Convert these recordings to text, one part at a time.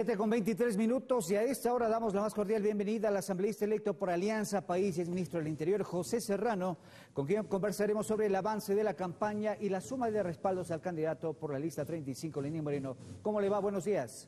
Con 23 minutos y a esta hora damos la más cordial bienvenida al asambleísta electo por Alianza País y exministro del Interior, José Serrano, con quien conversaremos sobre el avance de la campaña y la suma de respaldos al candidato por la lista 35, Lenín Moreno. ¿Cómo le va? Buenos días.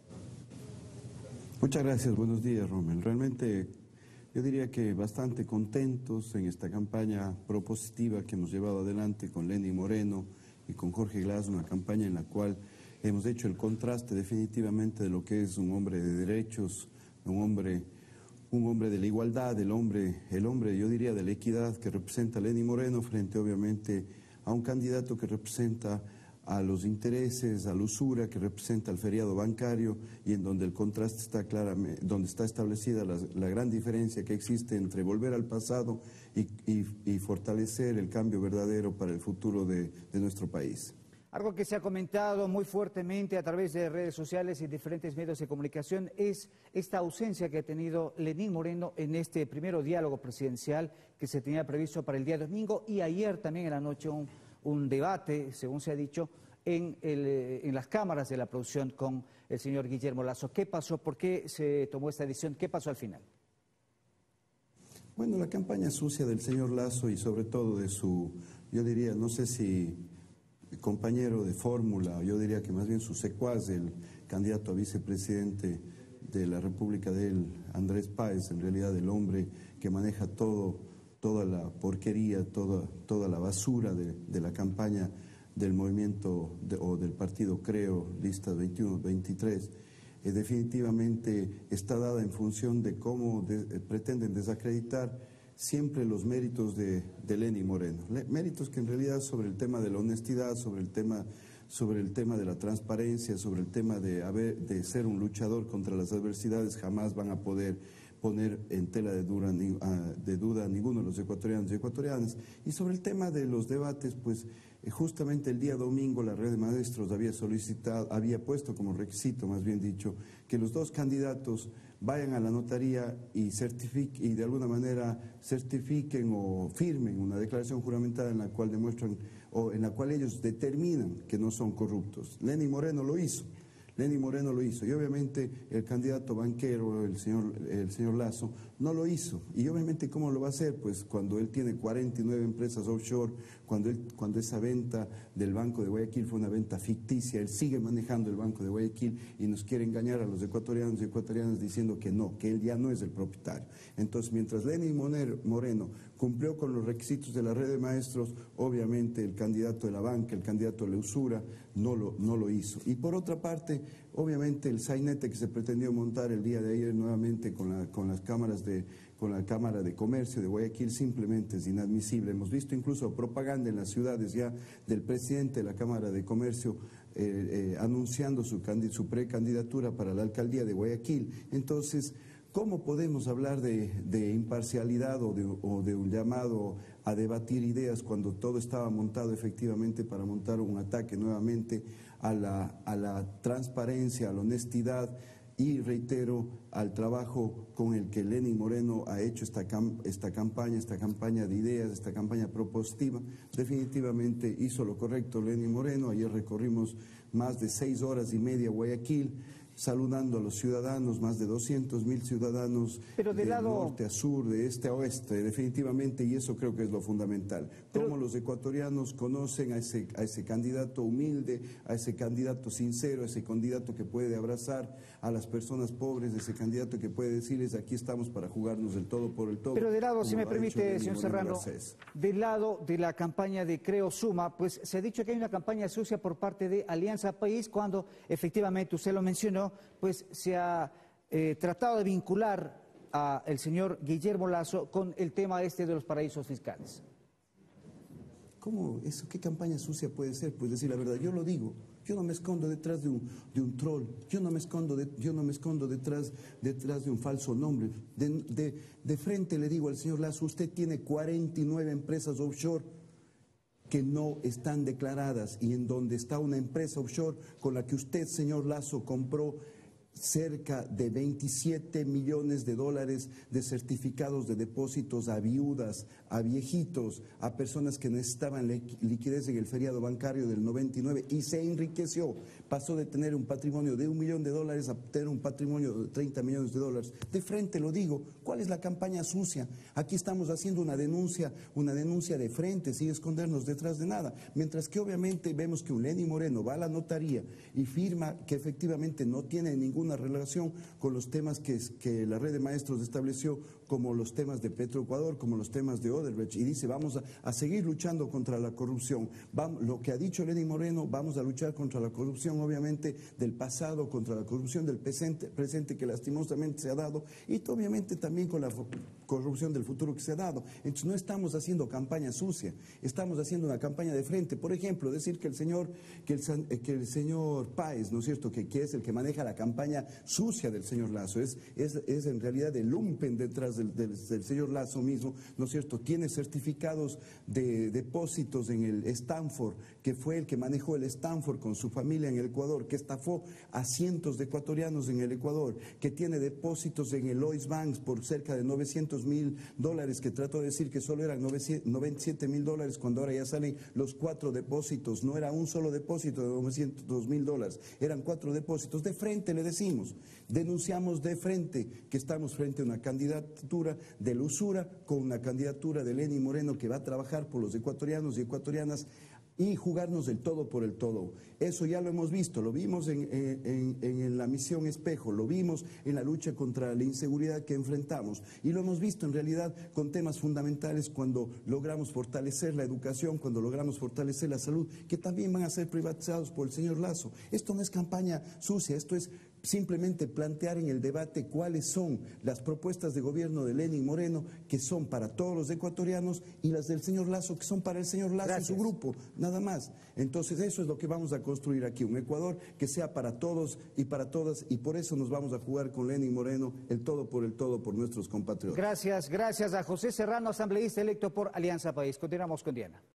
Muchas gracias, buenos días, Rommel. Realmente yo diría que bastante contentos en esta campaña propositiva que hemos llevado adelante con Lenín Moreno y con Jorge Glass, una campaña en la cual hemos hecho el contraste definitivamente de lo que es un hombre de derechos, un hombre de la igualdad, el hombre, yo diría, de la equidad que representa Lenín Moreno frente obviamente a un candidato que representa a los intereses, a la usura, que representa al feriado bancario y en donde el contraste está claramente, donde está establecida la gran diferencia que existe entre volver al pasado y fortalecer el cambio verdadero para el futuro de nuestro país. Algo que se ha comentado muy fuertemente a través de redes sociales y diferentes medios de comunicación es esta ausencia que ha tenido Lenín Moreno en este primer diálogo presidencial que se tenía previsto para el día domingo y ayer también en la noche un debate, según se ha dicho, en las cámaras de la producción con el señor Guillermo Lasso. ¿Qué pasó? ¿Por qué se tomó esta decisión? ¿Qué pasó al final? Bueno, la campaña sucia del señor Lasso y sobre todo de su, yo diría, no sé si compañero de fórmula, yo diría que más bien su secuaz, el candidato a vicepresidente de la República de él, Andrés Páez, en realidad el hombre que maneja toda la porquería, toda la basura de la campaña del movimiento o del partido Creo, lista 21-23, definitivamente está dada en función de cómo pretenden desacreditar siempre los méritos de Lenín Moreno, méritos que en realidad sobre el tema de la honestidad, sobre el tema de la transparencia, sobre el tema de ser un luchador contra las adversidades, jamás van a poder poner en tela de duda a ninguno de los ecuatorianos y ecuatorianas. Y sobre el tema de los debates, pues justamente el día domingo la red de maestros había puesto como requisito, más bien dicho, que los dos candidatos vayan a la notaría y de alguna manera certifiquen o firmen una declaración juramentada en la cual demuestran o en la cual ellos determinan que no son corruptos. Lenín Moreno lo hizo. Y obviamente el candidato banquero, el señor Lasso, no lo hizo. Y obviamente ¿cómo lo va a hacer? Pues cuando él tiene 49 empresas offshore, cuando esa venta del Banco de Guayaquil fue una venta ficticia, él sigue manejando el Banco de Guayaquil y nos quiere engañar a los ecuatorianos y ecuatorianas diciendo que no, que él ya no es el propietario. Entonces, mientras Lenín Moreno cumplió con los requisitos de la red de maestros, obviamente el candidato de la banca, el candidato de la usura, no lo hizo. Y por otra parte, obviamente el sainete que se pretendió montar el día de ayer nuevamente con la Cámara de Comercio de Guayaquil simplemente es inadmisible. Hemos visto incluso propaganda en las ciudades ya del presidente de la Cámara de Comercio anunciando su precandidatura para la alcaldía de Guayaquil. Entonces, ¿cómo podemos hablar de imparcialidad o de un llamado a debatir ideas cuando todo estaba montado efectivamente para montar un ataque nuevamente a la transparencia, a la honestidad y, reitero, al trabajo con el que Lenín Moreno ha hecho esta campaña de ideas, esta campaña propositiva? Definitivamente hizo lo correcto Lenín Moreno. Ayer recorrimos más de 6 horas y media Guayaquil, saludando a los ciudadanos, más de 200.000 ciudadanos de norte a sur, de este a oeste, definitivamente, y eso creo que es lo fundamental. Cómo los ecuatorianos conocen a ese candidato humilde, a ese candidato sincero, a ese candidato que puede abrazar a las personas pobres, a ese candidato que puede decirles aquí estamos para jugarnos el todo por el todo. Pero de lado, si me permite, señor Serrano, del lado de la campaña de Creo Suma, pues se ha dicho que hay una campaña sucia por parte de Alianza País cuando efectivamente usted lo mencionó, pues se ha tratado de vincular al señor Guillermo Lasso con el tema de los paraísos fiscales. ¿Cómo eso? ¿Qué campaña sucia puede ser? Pues decir la verdad, yo lo digo, yo no me escondo detrás de un troll, yo no me escondo detrás de un falso nombre. De frente le digo al señor Lasso, usted tiene 49 empresas offshore que no están declaradas y en donde está una empresa offshore con la que usted, señor Lasso, compró cerca de 27 millones de dólares de certificados de depósitos a viudas, a viejitos, a personas que necesitaban liquidez en el feriado bancario del 99 y se enriqueció. Pasó de tener un patrimonio de $1 millón a tener un patrimonio de 30 millones de dólares. De frente lo digo, ¿cuál es la campaña sucia? Aquí estamos haciendo una denuncia de frente, sin escondernos detrás de nada. Mientras que obviamente vemos que un Lenín Moreno va a la notaría y firma que efectivamente no tiene ninguna relación con los temas que la red de maestros estableció, como los temas de Petroecuador, como los temas de Odebrecht, y dice vamos a seguir luchando contra la corrupción. Lo que ha dicho Lenín Moreno, vamos a luchar contra la corrupción obviamente del pasado, contra la corrupción del presente que lastimosamente se ha dado, y obviamente también con la corrupción del futuro que se ha dado. Entonces no estamos haciendo campaña sucia, estamos haciendo una campaña de frente. Por ejemplo, decir que el señor Páez, ¿no es cierto?, que es el que maneja la campaña sucia del señor Lasso, es en realidad el lumpen detrás del señor Lasso mismo, ¿no es cierto? Tiene certificados de depósitos en el Stanford, que fue el que manejó el Stanford con su familia en el Ecuador, que estafó a cientos de ecuatorianos en el Ecuador, que tiene depósitos en el Lloyds Bank por cerca de $900,000, que trató de decir que solo eran $97,000, cuando ahora ya salen los 4 depósitos. No era un solo depósito de $902,000, eran 4 depósitos. De frente le decimos, denunciamos de frente que estamos frente a una candidatura de la usura, con una candidatura de Lenín Moreno que va a trabajar por los ecuatorianos y ecuatorianas y jugarnos el todo por el todo. Eso ya lo hemos visto, lo vimos en la misión Espejo, lo vimos en la lucha contra la inseguridad que enfrentamos, y lo hemos visto en realidad con temas fundamentales cuando logramos fortalecer la educación, cuando logramos fortalecer la salud, que también van a ser privatizados por el señor Lasso. Esto no es campaña sucia, esto es simplemente plantear en el debate cuáles son las propuestas de gobierno de Lenín Moreno, que son para todos los ecuatorianos, y las del señor Lasso, que son para el señor Lasso y su grupo, nada más. Entonces eso es lo que vamos a construir aquí, un Ecuador que sea para todos y para todas, y por eso nos vamos a jugar con Lenín Moreno el todo por nuestros compatriotas. Gracias a José Serrano, asambleísta electo por Alianza País. Continuamos con Diana.